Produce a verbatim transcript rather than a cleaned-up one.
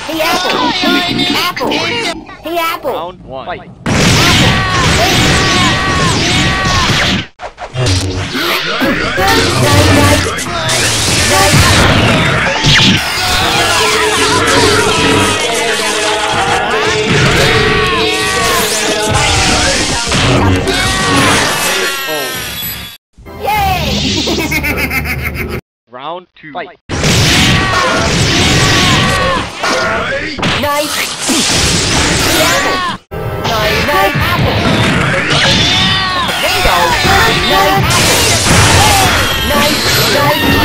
Hey, apple! Hey, apple! Hey, apple! Round one. Fight. Yay! Round two. Fight. Nice! Hey, apple! Nice, nice apple! There you go! Nice apple! Nice, nice